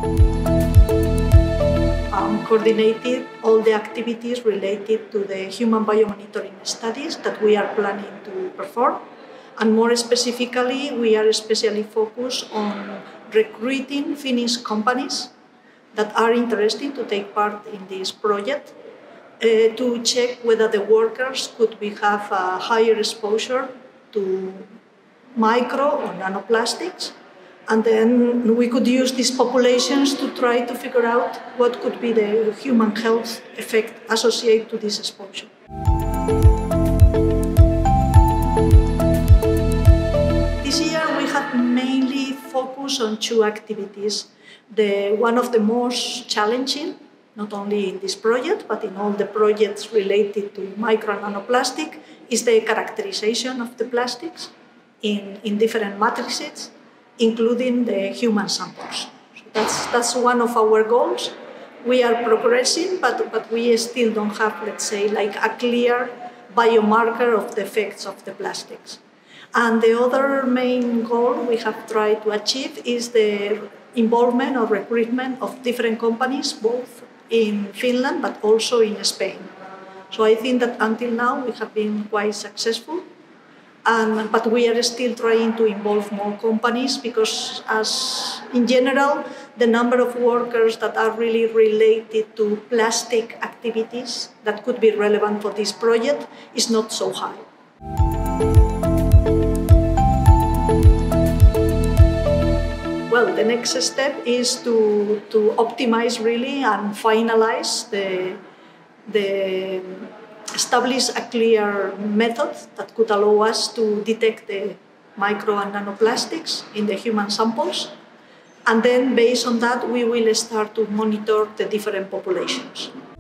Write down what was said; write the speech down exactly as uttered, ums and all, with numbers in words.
Um, coordinated all the activities related to the human biomonitoring studies that we are planning to perform. And more specifically, we are especially focused on recruiting Finnish companies that are interested to take part in this project uh, to check whether the workers could be, have a higher exposure to micro or nanoplastics. And then we could use these populations to try to figure out what could be the human health effect associated to this exposure. This year we have mainly focused on two activities. The, one of the most challenging, not only in this project, but in all the projects related to micro and nanoplastic, is the characterization of the plastics in, in different matrices, including the human samples. So that's, that's one of our goals. We are progressing, but, but we still don't have, let's say, like a clear biomarker of the effects of the plastics. And the other main goal we have tried to achieve is the involvement or recruitment of different companies, both in Finland, but also in Spain. So I think that until now we have been quite successful. Um, but we are still trying to involve more companies because, as in general, the number of workers that are really related to plastic activities that could be relevant for this project is not so high. Well, the next step is to, to optimize really and finalize the, the establish a clear method that could allow us to detect the micro and nanoplastics in the human samples. And then based on that, we will start to monitor the different populations.